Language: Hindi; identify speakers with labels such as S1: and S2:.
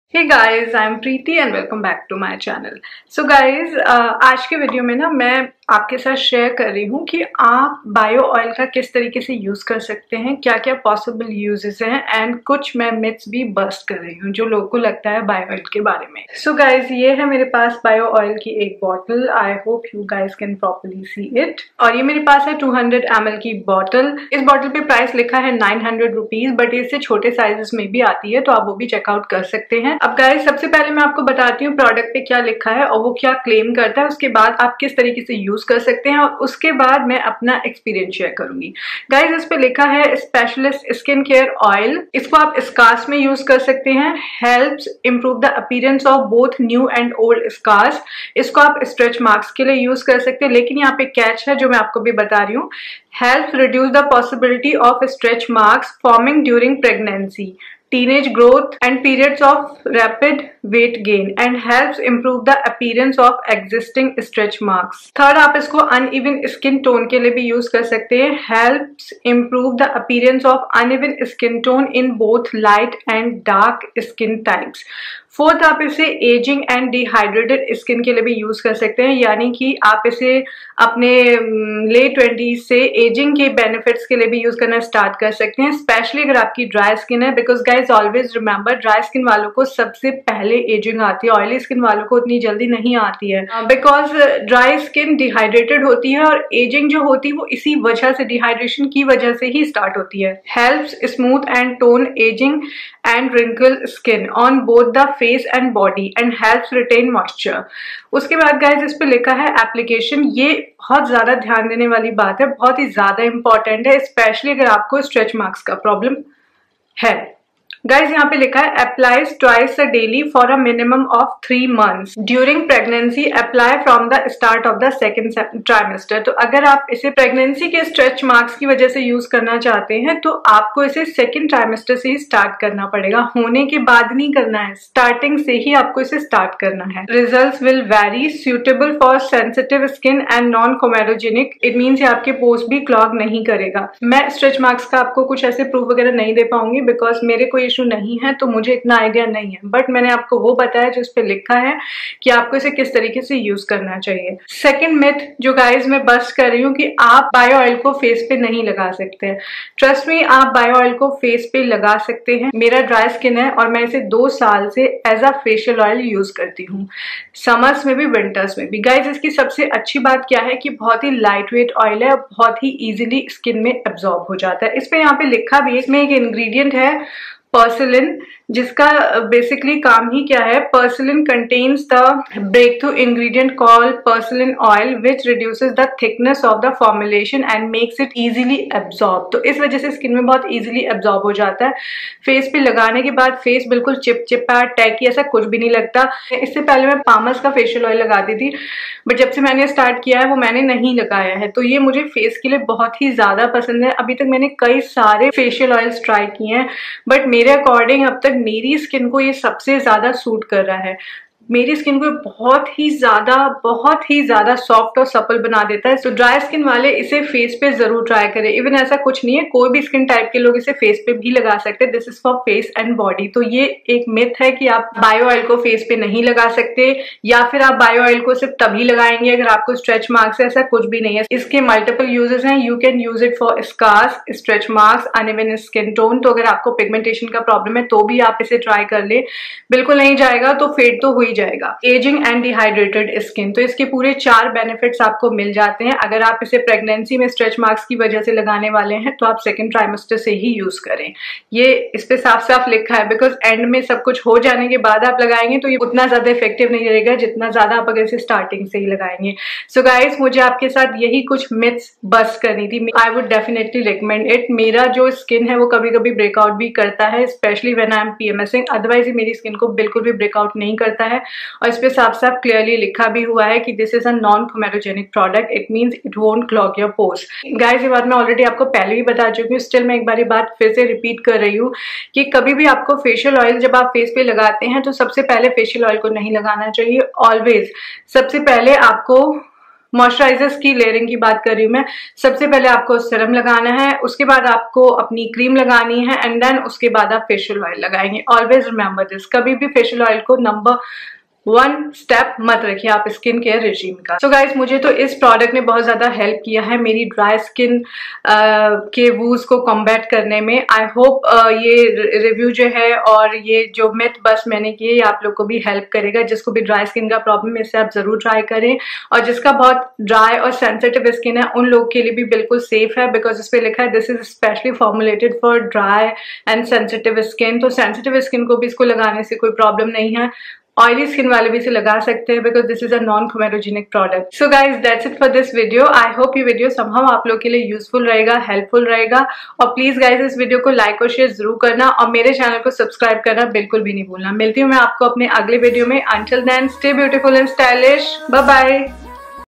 S1: Hey guys, I am Preeti and welcome back to my channel. So guys, आज के वीडियो में ना मैं आपके साथ शेयर कर रही हूँ कि आप बायो ऑयल का किस तरीके से यूज़ कर सकते हैं, क्या क्या पॉसिबल यूजेस हैं एंड कुछ मैं मिथ्स भी बस्ट कर रही हूँ जो लोगों को लगता है बायो ऑयल के बारे में। सो गाइस, ये है मेरे पास बायो ऑयल की एक bottle. I hope you guys can properly see it. और ये मेरे पास है 200 ml की बॉटल। इस बॉटल पे प्राइस लिखा है 900 रुपीज, बट इससे छोटे साइजेस में भी आती है तो आप वो भी चेकआउट कर सकते हैं। अब गाइस, सबसे पहले मैं आपको बताती हूँ प्रोडक्ट पे क्या लिखा है और वो क्या क्लेम करता है, उसके बाद आप किस तरीके से यूज कर सकते हैं और उसके बाद मैं अपना एक्सपीरियंस शेयर करूंगी। गाइस, इस पे लिखा है स्पेशलिस्ट स्किन केयर ऑयल। इसको आप स्कार्स में यूज कर सकते हैं। Helps improve the appearance of both new and old scars. इसको आप स्ट्रेच मार्क्स के लिए यूज कर सकते हैं, लेकिन यहाँ पे कैच है जो मैं आपको भी बता रही हूँ। Help reduce the possibility of stretch marks forming during pregnancy, teenage growth and periods of rapid weight gain and helps improve the appearance of existing stretch marks. Third, आप इसको uneven skin tone के लिए भी यूज कर सकते हैं। helps improve the appearance of uneven skin tone in both light and dark skin types. Fourth, आप इसे एजिंग एंड डिहाइड्रेटेड स्किन के लिए भी यूज कर सकते हैं, यानी कि आप इसे अपने लेट 20s से एजिंग के बेनिफिट्स के लिए भी यूज करना स्टार्ट कर सकते हैं, स्पेशली अगर आपकी ड्राई स्किन है। Because guys always remember, dry skin वालों को सबसे पहले एजिंग आती है, ऑयली स्किन वालों को उतनी जल्दी नहीं आती है। बिकॉज ड्राई स्किन डिहाइड्रेटेड होती है और एजिंग जो होती है वो इसी वजह से, डिहाइड्रेशन की वजह से ही स्टार्ट होती है। Helps smooth and tone ageing and wrinkle skin on both the face and body and helps retain moisture. उसके बाद गाइज इस पे लिखा है एप्लीकेशन। ये बहुत ज्यादा ध्यान देने वाली बात है, बहुत ही ज्यादा इंपॉर्टेंट है, स्पेशली अगर आपको स्ट्रेच मार्क्स का प्रॉब्लम है। गाइज यहाँ पे लिखा है applies twice a daily for a minimum of 3 months during pregnancy, apply from the start of the second trimester. तो अगर आप इसे प्रेगनेंसी के स्ट्रेच मार्क्स की वजह से यूज करना चाहते हैं तो आपको इसे सेकेंड ट्राइमेस्टर से ही स्टार्ट करना पड़ेगा, होने के बाद नहीं करना है, स्टार्टिंग से ही आपको इसे स्टार्ट करना है। Result will very, suitable for sensitive skin and non comedogenic. It means आपके पोर्स भी क्लॉग नहीं करेगा। मैं स्ट्रेच मार्क्स का आपको कुछ ऐसे प्रूफ वगैरह नहीं दे पाऊंगी बिकॉज मेरे कोई इशू नहीं है तो मुझे इतना आइडिया नहीं है, बट मैंने आपको वो बताया जो इस पे लिखा है कि आपको इसे किस तरीके से यूज करना चाहिए। सेकंड मिथ जो गाइज मैं बस्ट कर रही हूँ कि आप बायो ऑयल को फेस पे नहीं लगा सकते हैं। ट्रस्ट मी, आप बायो ऑयल को फेस पे लगा सकते हैं। मेरा ड्राई स्किन है और मैं इसे 2 साल से as a facial oil use करती हूँ, समर्स में भी विंटर्स में भी। गाइज इसकी सबसे अच्छी बात क्या है कि बहुत ही लाइट वेट ऑयल है और बहुत ही इजीली स्किन में एब्जॉर्ब हो जाता है। इस पे यहाँ पे लिखा भी है, इसमें एक इंग्रेडिएंट है पर्सिलिन, जिसका बेसिकली काम ही क्या है, Purcellin contains the breakthrough ingredient called Purcellin oil which reduces the thickness of the formulation and makes it easily absorb. तो इस वजह से स्किन में बहुत इजीली एब्जॉर्ब हो जाता है। फेस पे लगाने के बाद फेस बिल्कुल चिपचिपा टैकी ऐसा कुछ भी नहीं लगता। इससे पहले मैं पामस का फेशियल ऑयल लगाती थी, बट जब से मैंने स्टार्ट किया है वो मैंने नहीं लगाया है, तो ये मुझे फेस के लिए बहुत ही ज्यादा पसंद है। अभी तक मैंने कई सारे फेशियल ऑयल्स ट्राई किए हैं, बट मेरे अकॉर्डिंग अब तक मेरी स्किन को ये सबसे ज्यादा सूट कर रहा है। मेरी स्किन को बहुत ही ज्यादा सॉफ्ट और सपल बना देता है। तो ड्राई स्किन वाले इसे फेस पे जरूर ट्राई करें। इवन ऐसा कुछ नहीं है, कोई भी स्किन टाइप के लोग इसे फेस पे भी लगा सकते हैं। This is for face and body. तो ये एक मिथ है कि आप बायो ऑयल को फेस पे नहीं लगा सकते या फिर आप बायो ऑयल को सिर्फ तभी लगाएंगे अगर आपको स्ट्रेच मार्क्स है, ऐसा कुछ भी नहीं है। इसके मल्टीपल यूजेस हैं। You can use it for scars, stretch marks, uneven skin tone. तो अगर आपको पिगमेंटेशन का प्रॉब्लम है तो भी आप इसे ट्राई कर ले, बिल्कुल नहीं जाएगा तो फेड तो हो ही जाएगा। एजिंग एंड डिहाइड्रेटेड स्किन, तो इसके पूरे 4 बेनिफिट्स आपको मिल जाते हैं। अगर आप इसे प्रेगनेंसी में स्ट्रेच मार्क्स की वजह से लगाने वाले हैं तो आप सेकंड ट्राइमेस्टर से ही यूज करें। ये इस पे साफ साफ लिखा है, बिकॉज एंड में सब कुछ हो जाने के बाद आप लगाएंगे तो ये उतना ज्यादा इफेक्टिव नहीं रहेगा जितना ज्यादा आप अगर इसे स्टार्टिंग से ही लगाएंगे। सो गाइज, मुझे आपके साथ यही कुछ मिथ्स बस्ट करनी थी। I would definitely recommend it. मेरा जो स्किन है वो कभी कभी ब्रेकआउट भी करता है, especially when I am PMSing. Otherwise मेरी स्किन को बिल्कुल भी ब्रेकआउट नहीं करता है। और इस पे साफ साफ क्लियरली लिखा भी हुआ है कि this is a non comedogenic product, it means it won't clog your pores. Guys, ये बात मैं ऑलरेडी आपको पहले भी बता चुकी हूँ, स्टिल मैं एक बार ये बात फिर से रिपीट कर रही हूँ कि कभी भी आपको फेशियल ऑयल जब आप फेस पे लगाते हैं तो सबसे पहले फेशियल ऑयल को नहीं लगाना चाहिए। ऑलवेज सबसे पहले आपको मॉइस्चराइजर्स की लेयरिंग की बात कर रही हूँ मैं। सबसे पहले आपको सीरम लगाना है, उसके बाद आपको अपनी क्रीम लगानी है एंड देन उसके बाद आप फेशियल ऑयल लगाएंगे। ऑलवेज रिमेंबर दिस, कभी भी फेशियल ऑयल को नंबर 1 स्टेप मत रखिए आप स्किन केयर रेजिम का। सो गाइज, मुझे तो इस प्रोडक्ट ने बहुत ज्यादा हेल्प किया है मेरी ड्राई स्किन के वूज को कॉम्बैट करने में। आई होप ये रिव्यू जो है और ये जो मिथ बस मैंने किए ये आप लोग को भी हेल्प करेगा। जिसको भी ड्राई स्किन का प्रॉब्लम है इसे आप जरूर ट्राई करें, और जिसका बहुत ड्राई और सेंसिटिव स्किन है उन लोग के लिए भी बिल्कुल सेफ है, बिकॉज इस पे लिखा है this is especially formulated for dry and sensitive skin. तो सेंसिटिव स्किन को भी इसको लगाने से कोई प्रॉब्लम नहीं है, ऑयली स्किन वाले भी इसे लगा सकते हैं, because this is a non comedogenic product. So guys, that's it for this video. I hope ये वीडियो समहाउ आप लोग के लिए यूजफुल रहेगा, हेल्पफुल रहेगा। और प्लीज गाइज, इस वीडियो को लाइक और शेयर जरूर करना और मेरे चैनल को सब्सक्राइब करना बिल्कुल भी नहीं भूलना। मिलती हूँ मैं आपको अपने अगले वीडियो में। Until then, stay beautiful and stylish. Bye bye.